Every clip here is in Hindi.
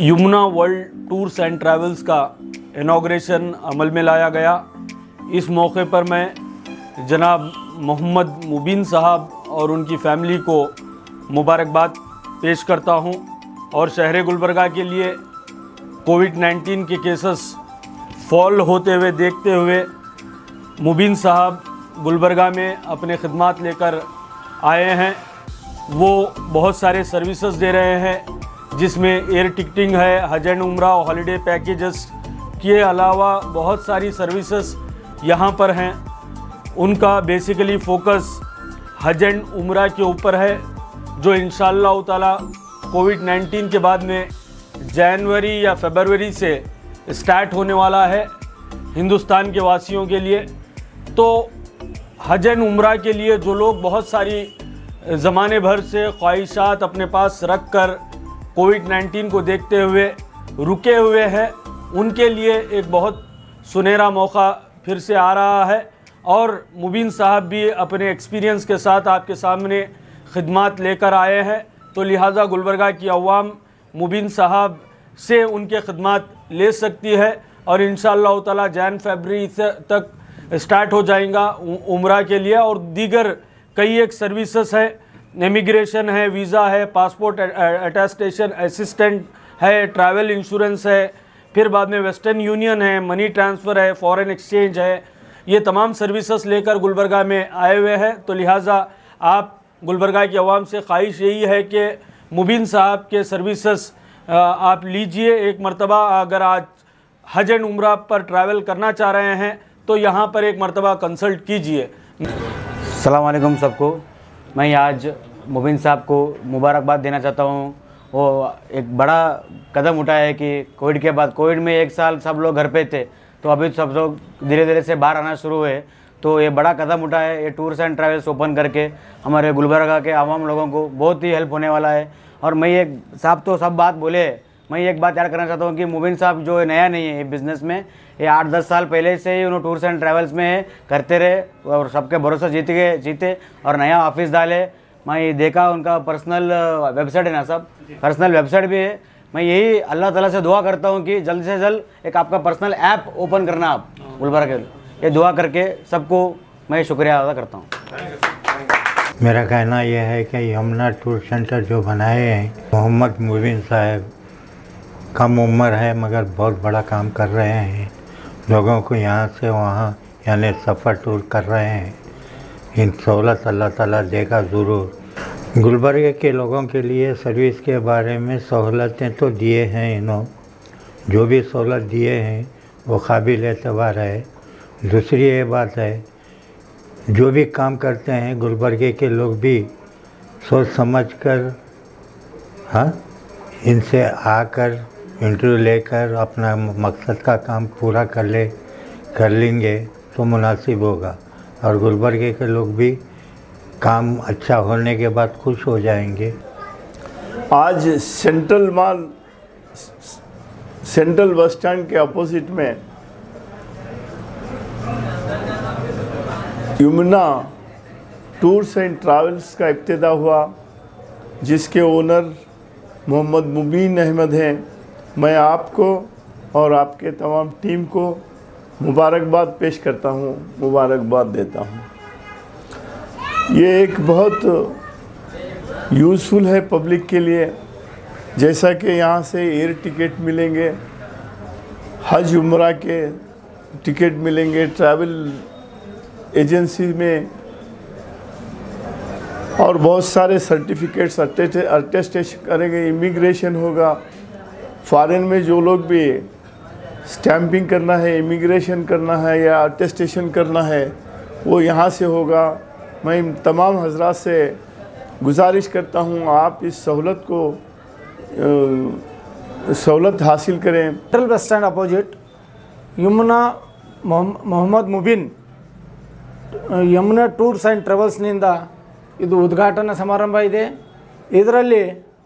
Yamuna world tours and travels का इनॉग्रेशन अमल में लाया गया। इस मौके पर मैं जनाब मोहम्मद मुबीन साहब और उनकी फैमिली को मुबारकबाद पेश करता हूं और शहर गुलबर्गा के लिए कोविड-19 के केसेस फॉल होते हुए देखते हुए मुबीन साहब गुलबर्गा में अपने खिदमात लेकर आए हैं। वो बहुत सारे सर्विसेज दे रहे हैं, जिसमें एयर टिकटिंग है, हज एंड उम्रा हॉलिडे पैकेजेस के अलावा बहुत सारी सर्विसेज यहाँ पर हैं। उनका बेसिकली फोकस हज एंड उम्रा के ऊपर है, जो इंशाअल्लाह ताला कोविड-19 के बाद में जनवरी या फरवरी से स्टार्ट होने वाला है हिंदुस्तान के वासियों के लिए। तो हज एंड उम्रा के लिए जो लोग बहुत सारी ज़माने भर से ख्वाहिशात अपने पास रख कर कोविड-19 को देखते हुए रुके हुए हैं, उनके लिए एक बहुत सुनहरा मौका फिर से आ रहा है। और मुबीन साहब भी अपने एक्सपीरियंस के साथ आपके सामने खिदमात लेकर आए हैं, तो लिहाजा गुलबर्गा की अवाम मुबीन साहब से उनके खिदमात ले सकती है और इंशाअल्लाह ताला फरवरी तक स्टार्ट हो जाएगा उम्रा के लिए। और दीगर कई एक सर्विसेज है, इमिग्रेशन है, वीज़ा है, पासपोर्ट अटेस्टेशन असिस्टेंट है, ट्रैवल इंश्योरेंस है, फिर बाद में वेस्टर्न यूनियन है, मनी ट्रांसफ़र है, फॉरेन एक्सचेंज है। ये तमाम सर्विसेज लेकर गुलबर्गा में आए हुए हैं। तो लिहाजा आप गुलबर्गा की आवाम से ख्वाहिश यही है कि मुबीन साहब के सर्विसेज आप लीजिए एक मरतबा। अगर आज हज एंड उम्रा पर ट्रैवल करना चाह रहे हैं तो यहाँ पर एक मरतबा कंसल्ट कीजिए। अस्सलाम वालेकुम सबको। मैं आज मुबीन साहब को मुबारकबाद देना चाहता हूँ। वो एक बड़ा कदम उठाया है कि कोविड के बाद, कोविड में एक साल सब लोग घर पे थे, तो अभी सब लोग धीरे धीरे से बाहर आना शुरू हुए। तो ये बड़ा कदम उठाया है, ये टूर्स एंड ट्रैवल्स ओपन करके हमारे गुलबर्गा के आवाम लोगों को बहुत ही हेल्प होने वाला है। और मैं एक साहब तो सब बात बोले, मैं एक बात याद करना चाहता हूँ कि मुबीन साहब जो नया नहीं है बिज़नेस में, ये 8-10 साल पहले से ही उन्होंने टूर्स एंड ट्रैवल्स में करते रहे और सबके भरोसा जीते और नया ऑफिस डाले। मैं ये देखा उनका पर्सनल वेबसाइट है ना, सब पर्सनल वेबसाइट भी है। मैं यही अल्लाह ताला से दुआ करता हूँ कि जल्द से जल्द एक आपका पर्सनल ऐप ओपन करना आप गुलबर्गा के लिए। ये दुआ करके सबको मैं शुक्रिया अदा करता हूँ। मेरा कहना यह है कि यमुना टूर सेंटर जो बनाए हैं मोहम्मद मुबीन साहब, कम उम्र है मगर बहुत बड़ा काम कर रहे हैं। लोगों को यहाँ से वहाँ यानी सफ़र टूर कर रहे हैं। इन सहूलत अल्लाह ताला देगा ज़रूर। गुलबर्गा के लोगों के लिए सर्विस के बारे में सहूलतें तो दिए हैं इन्होंने, जो भी सहूलत दिए हैं वो काबिल एतबार है। दूसरी ये बात है, जो भी काम करते हैं गुलबर्गा के लोग भी सोच समझ कर इनसे आकर इंटरव्यू लेकर अपना मकसद का काम पूरा कर लेंगे तो मुनासिब होगा और गुलबर्गा के लोग भी काम अच्छा होने के बाद खुश हो जाएंगे। आज सेंट्रल बस स्टैंड के अपोजिट में यमुना टूर्स एंड ट्रैवल्स का इब्तिदा हुआ, जिसके ओनर मोहम्मद मुबीन अहमद हैं। मैं आपको और आपके तमाम टीम को मुबारकबाद पेश करता हूँ, मुबारकबाद देता हूँ। ये एक बहुत यूज़फुल है पब्लिक के लिए, जैसा कि यहाँ से एयर टिकट मिलेंगे, हज उम्रा के टिकट मिलेंगे, ट्रैवल एजेंसी में और बहुत सारे सर्टिफिकेट्स अटेस्टेशन करेंगे, इमिग्रेशन होगा। फॉरेन में जो लोग भी स्टैंपिंग करना है, इमिग्रेशन करना है या अटेस्टेशन करना है, वो यहाँ से होगा। मैं तमाम हजरात से गुजारिश करता हूँ आप इस सहूलत हासिल करें। Central bus stand opposite Yamuna Mohammad Mubeen Yamuna tours and ಟ್ರಾವೆಲ್ಸ್ನಿಂದ ಇದು ಉದ್ಘಾಟನಾ ಸಮಾರಂಭ ಇದೆ। ಇದರಲ್ಲಿ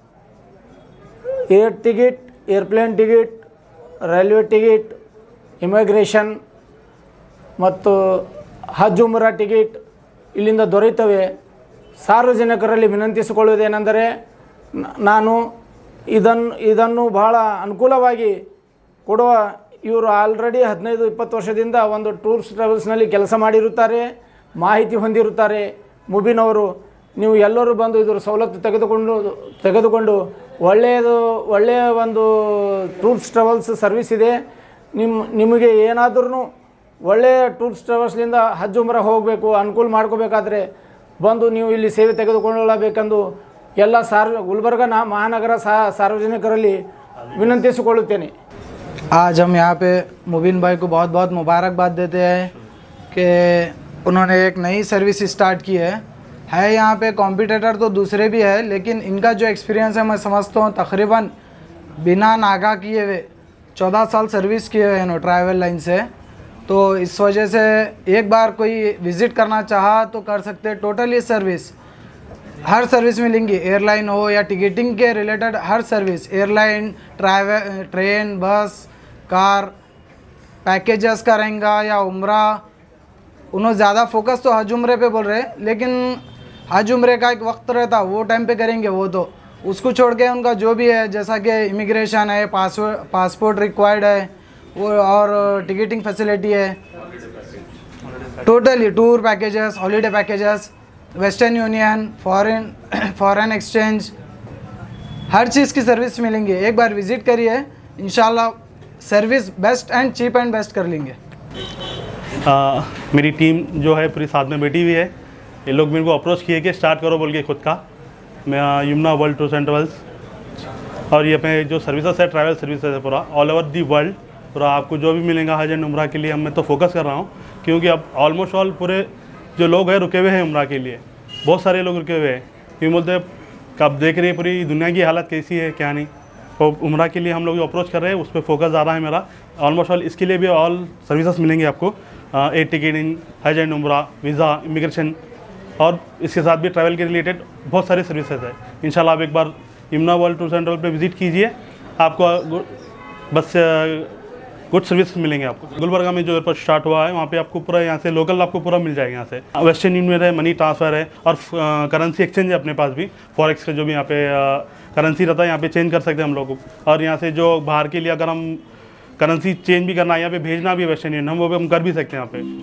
air ticket, airplane ticket, railway ticket, immigration ಮತ್ತು ಹಜ್ ಉಮ್ರಾ ಟಿಕೆಟ್ ಇಲ್ಲಿಂದ ದೊರೆಯುತ್ತವೆ। ಸಾರ್ವಜನಿಕರಲ್ಲಿ ವಿನಂತಿಸಿಕೊಳ್ಳುವುದೇನೆಂದರೆ, ನಾನು ಇದನ್ನು ಬಹಳ ಅನುಕೂಲವಾಗಿ ಕೊಡುವ ಇವರು ಆಲ್ರೆಡಿ 15-20 ವರ್ಷದಿಂದ ಒಂದು ಟೂರ್ಸ್ ಟ್ರಾವೆಲ್ಸ್ನಲ್ಲಿ ಕೆಲಸ ಮಾಡಿರುತ್ತಾರೆ, ಮಾಹಿತಿ ಹೊಂದಿರುತ್ತಾರೆ. ಮುಬೀನ್ ಅವರು ನೀವು ಎಲ್ಲರೂ ಬಂದು ಇದರ ಸವಲತ್ತು ತೆಗೆದುಕೊಂಡು ಒಳ್ಳೆಯ ಒಂದು ಟೂರ್ಸ್ ಟ್ರಾವೆಲ್ಸ್ ಸರ್ವಿಸ್ ಇದೆ. ನಿಮಗೆ ಏನಾದ್ರೂ ಒಳ್ಳೆಯ ಟೂರ್ಸ್ ಟ್ರಾವೆಲ್ಸ್ಲಿಂದ ಹಜ್ ಉಮ್ರಾ ಹೋಗಬೇಕು ಅನುಕೂಲ ಮಾಡ್ಕೋಬೇಕಾದ್ರೆ ಬಂದು ನೀವು ಇಲ್ಲಿ ಸೇವೆ ತೆಗೆದುಕೊಳ್ಳಬೇಕೆಂದು ಎಲ್ಲ ಗುಲ್ಬರ್ಗ महानगर सार्वजनिकರಲ್ಲಿ विनंतिसिಕೊಳ್ಳುತ್ತೇನೆ. आज हम यहाँ पे मुबीन भाई को बहुत बहुत मुबारकबाद देते हैं कि उन्होंने एक नई सर्विस स्टार्ट की है यहाँ पे कॉम्पिटिटर तो दूसरे भी है, लेकिन इनका जो एक्सपीरियंस है मैं समझता हूँ तकरीबन बिना नागा किए हुए 14 साल सर्विस किए हुए हैं ट्रैवल लाइन से। तो इस वजह से एक बार कोई विज़िट करना चाहा तो कर सकते हैं। टोटली सर्विस हर सर्विस मिलेंगी, एयरलाइन हो या टिकटिंग के रिलेटेड हर service, airline, train, bus, car, packages का रहेगा या उम्रा। उन्होंने ज़्यादा फोकस तो हज उम्रे पे बोल रहे हैं, लेकिन हज उम्रे का एक वक्त रहता वो टाइम पे करेंगे, वो तो उसको छोड़ के उनका जो भी है जैसा कि इमिग्रेशन है, पासपोर्ट रिक्वायर्ड है वो, और टिकटिंग फैसिलिटी है, totally tour packages, holiday packages, Western Union, foreign exchange, हर चीज़ की सर्विस मिलेंगी। एक बार विज़िट करिए, इंशाल्लाह service best and cheap and best कर लेंगे। मेरी टीम जो है पूरी साथ में बैठी हुई है। ये लोग मेरे को अप्रोच किए कि स्टार्ट करो बोल के खुद का। मैं Yamuna world tours and travels और ये अपने जो सर्विसेज है ट्रैवल सर्विसेज है पूरा ऑल ओवर दी वर्ल्ड, पूरा आपको जो भी मिलेगा हज एंड उम्रा के लिए मैं तो फोकस कर रहा हूँ, क्योंकि अब ऑलमोस्ट ऑल पूरे जो लोग हैं रुके हुए हैं उम्रा के लिए, बहुत सारे लोग रुके हुए हैं। क्यों बोलते हैं कब देख रहे हैं पूरी दुनिया की हालत कैसी है क्या नहीं, तो उम्रा के लिए हम लोग अप्रोच कर रहे हैं, उस पर फोकस ज़्यादा है मेरा। ऑलमोस्ट ऑल इसके लिए भी ऑल सर्विसेज मिलेंगे आपको, air ticketing, Hajj and Umrah, visa, immigration और इसके साथ भी ट्रैवल के रिलेटेड बहुत सारी सर्विसेज है। इंशाल्लाह आप एक बार Yamuna world tours and travel पे विज़िट कीजिए, आपको बस गुड सर्विस मिलेंगे आपको। गुलबर्गा में जो एयरपोर्ट स्टार्ट हुआ है वहाँ पे आपको पूरा यहाँ से लोकल आपको पूरा मिल जाएगा। यहाँ से वेस्टर्न यूनियन है, मनी ट्रांसफ़र है और करेंसी एक्सचेंज है अपने पास भी, फॉरेक्स का जो भी यहाँ पे करेंसी रहता है यहाँ पे चेंज कर सकते हैं हम लोग। और यहाँ से जो बाहर के लिए अगर हम करेंसी चेंज भी करना है यहाँ पे भेजना भी है वेस्टर्न यूनियन, हम वो भी हम कर भी सकते हैं यहाँ पे।